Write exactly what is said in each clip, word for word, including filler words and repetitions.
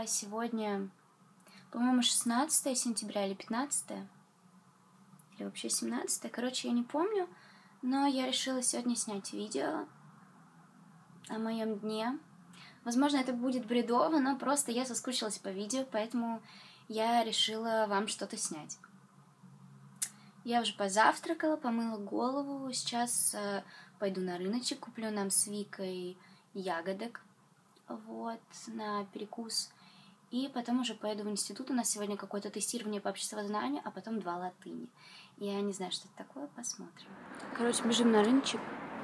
сегодня, по-моему, шестнадцатое сентября или пятнадцатое, или вообще семнадцатое, короче, я не помню, но я решила сегодня снять видео о моем дне. Возможно, это будет бредово, но просто я соскучилась по видео, поэтому я решила вам что-то снять. Я уже позавтракала, помыла голову, сейчас э, пойду на рыночек, куплю нам с Викой ягодок, вот, на перекус. И потом уже поеду в институт. У нас сегодня какое-то тестирование по обществознанию, а потом два латыни. Я не знаю, что это такое, посмотрим. Короче, бежим на рыночек.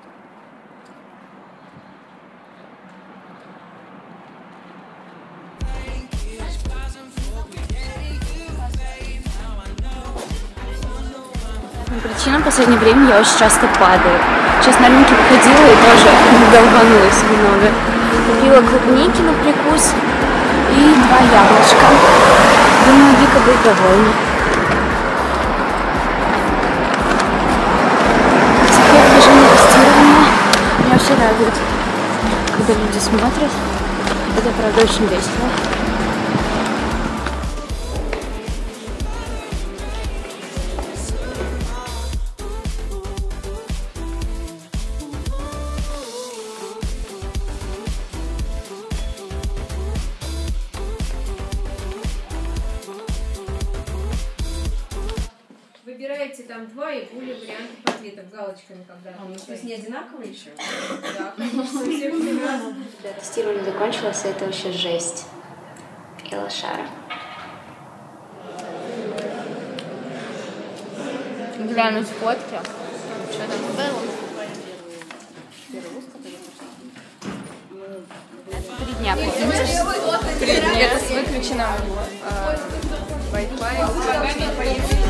Причина в последнее время я очень часто падаю. Сейчас на рынке походила и тоже долбанулась немного. Купила клубники на прикус и два яблочка. Думаю, Вика будет довольна. Теперь бежим на тестирование. Меня вообще радует, когда люди смотрят. Это, правда, очень весело. Выбираете там два и более вариантов ответов галочками, когда. А, ну, то есть не одинаковые еще? Да, конечно, совсем разные. Да, тестирование закончилось, это вообще жесть. И лошара. Глянуть фотки. Что там было? Три дня, прикиньте. Три дня. Это с выключенным Wi-Fi.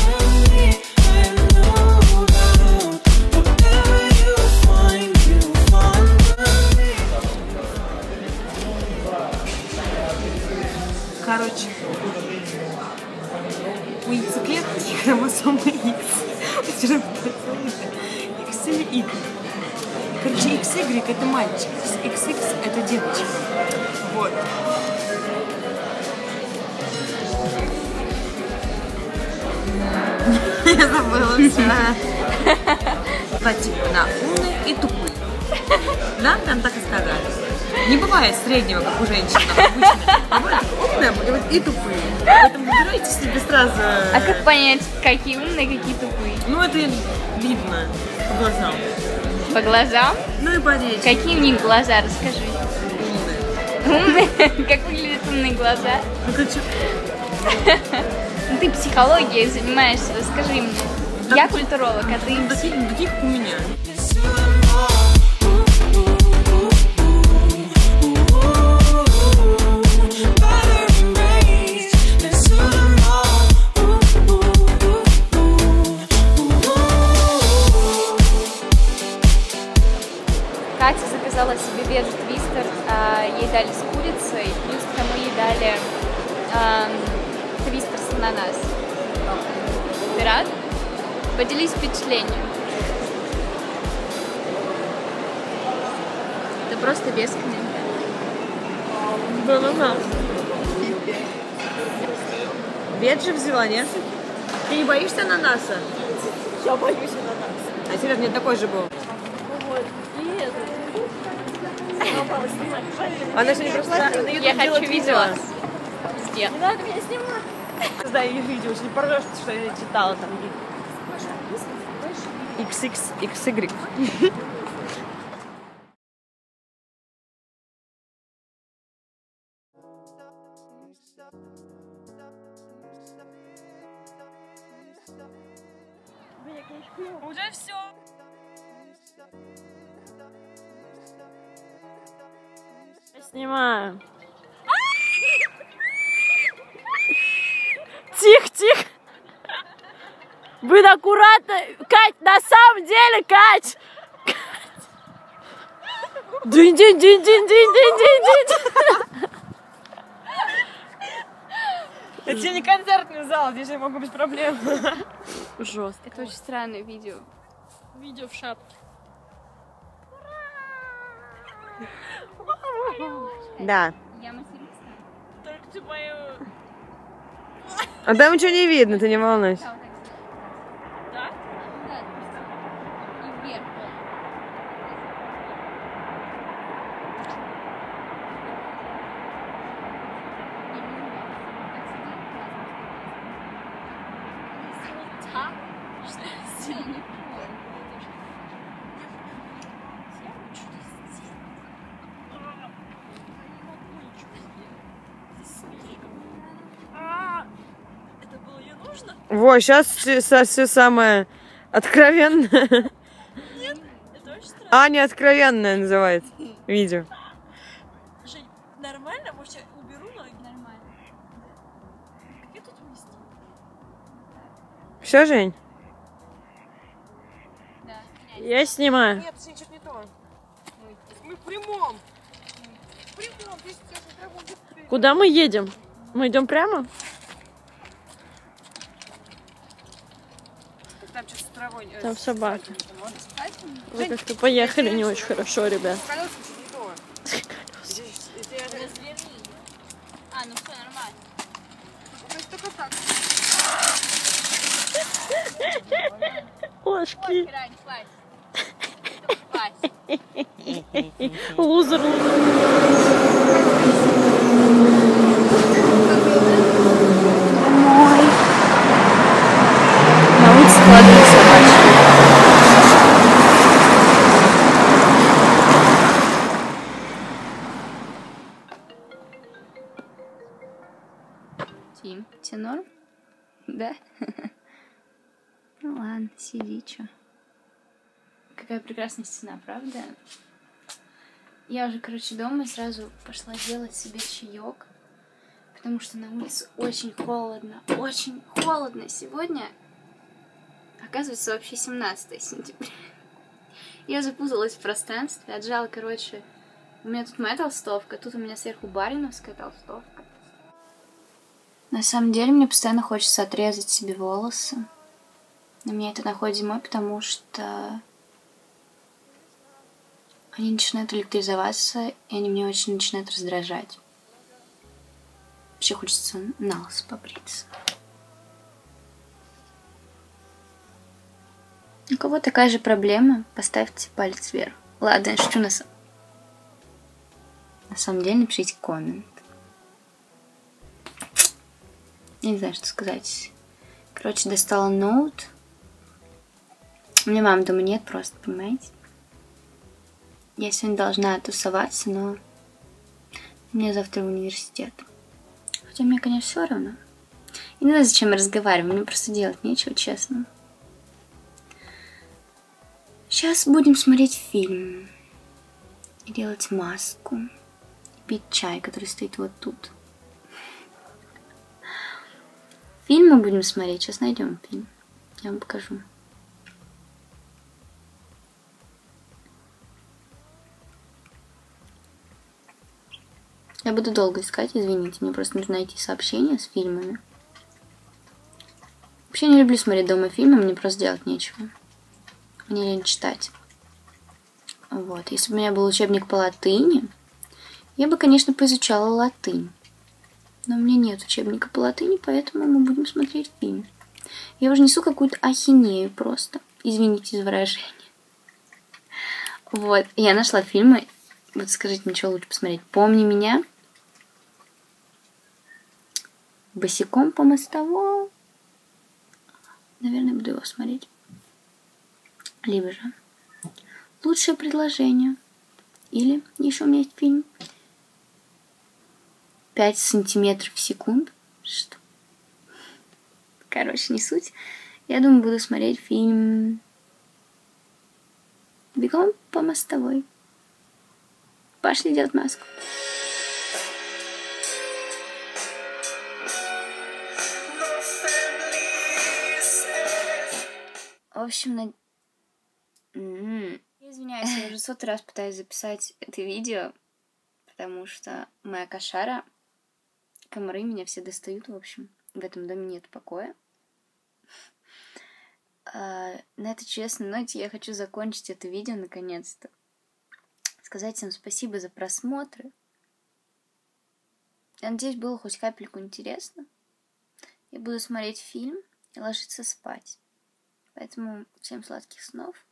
Короче, у яйцеклетки хромосомы X. X или Y. Короче, икс игрек это мальчик, икс икс это девочка. Вот. Я забыла все. Два типа на умный и тупой. Да, там так и сказали. Не бывает среднего, как у женщин обычно. Бывает умные и тупые. Поэтому выбирайте себе сразу. А как понять, какие умные, какие тупые? Ну, это видно по глазам. По глазам? Ну и по речи. Какие у них глаза, расскажи. Умные. Умные? Как выглядят умные глаза? Ну, короче. Ну, ты психологией занимаешься, расскажи мне. Так, я культуролог, а ты... Таких, таких у меня. Катя заказала себе веж-твистер, а, ей дали с курицей, плюс к тому ей дали а, твистер с ананас. Ты рад? Поделись впечатлением. Это просто без комментариев. Да-да-да. Веджи взяла, нет? Ты не боишься ананаса? Я боюсь ананаса. А серьезно, мне такой же был. Вот. И это. Она сегодня просто на YouTube Я делает хочу видео. Где? Не надо меня снимать. Да, я видео, не порвешь, что я читала там. икс икс, икс игрек. Уже все. Я снимаю. Тихо, тихо. Будь аккуратно. Кать, на самом деле, Кать. Динь-динь-динь-динь-динь-динь-динь-динь. Это тебе не концертный зал, здесь могут быть проблемы. Жестко. Это очень странное видео. Видео в шапке. Да. Я материться? ты мою... А там ничего не видно, ты не волнуйся. Да? Да, и вверх. Так? Что я сделала? Это было ей нужно? Во, сейчас все самое откровенное. Это очень странно. А, не откровенное называется видео. Жень, нормально? Может, я уберу ноги? Нормально. Как я тут уместила? Все, Жень? Да. Я снимаю. Нет, Сень, что-то не то. Мы в прямом. В прямом, здесь сейчас прямом. Куда мы едем? Мы идем прямо? Там что-то с травой. э, Там с- собаки. с- Вы как-то поехали не очень хорошо, ребят. С колесом что-то не то. Здесь- здесь- А, ну все, нормально. То есть только так. Ложки. Хера, не хватит. Хватит. Лузер, лузер. На улице холодно собачьи. Тим, тебе норм? Да? Ну ладно, сиди, чё. Какая прекрасная стена, правда? Я уже, короче, дома и сразу пошла делать себе чаек, потому что на улице очень холодно, очень холодно. Сегодня, оказывается, вообще семнадцатое сентября. Я запуталась в пространстве, отжала, короче, у меня тут моя толстовка, тут у меня сверху бариновская толстовка. На самом деле, мне постоянно хочется отрезать себе волосы. Но меня это находит зимой, потому что они начинают электризоваться, и они меня очень начинают раздражать. Вообще хочется на лысо побриться. У кого такая же проблема, поставьте палец вверх. Ладно, я шучу на самом... На самом деле, напишите коммент. Я не знаю, что сказать. Короче, достала ноут. У меня мамы дома нет просто, понимаете? Я сегодня должна тусоваться, но мне завтра в университет. Хотя мне, конечно, все равно. И не знаю, зачем я разговариваю, мне просто делать нечего, честно. Сейчас будем смотреть фильм. И делать маску. И пить чай, который стоит вот тут. Фильм мы будем смотреть. Сейчас найдем фильм. Я вам покажу. Я буду долго искать, извините. Мне просто нужно найти сообщения с фильмами. Вообще не люблю смотреть дома фильмы, мне просто делать нечего. Мне лень читать. Вот. Если бы у меня был учебник по латыни, я бы, конечно, поизучала латынь. Но у меня нет учебника по латыни, поэтому мы будем смотреть фильм. Я уже несу какую-то ахинею просто. Извините за выражение. Вот. Я нашла фильмы. Вот скажите мне, что лучше посмотреть. «Помни меня», «Босиком по мостовой». Наверное, буду его смотреть. Либо же «Лучшее предложение». Или еще у меня есть фильм пять сантиметров в секунду. Что? Короче, не суть. Я думаю, буду смотреть фильм «Бегом по мостовой». Пошли делать маску. В общем, на... М-м. Я извиняюсь, я уже сотый раз пытаюсь записать это видео, потому что моя кошара, комары меня все достают, в общем. В этом доме нет покоя. А, на этой честной ноте я хочу закончить это видео наконец-то. Сказать всем спасибо за просмотры. Я надеюсь, было хоть капельку интересно. Я буду смотреть фильм и ложиться спать. Поэтому всем сладких снов.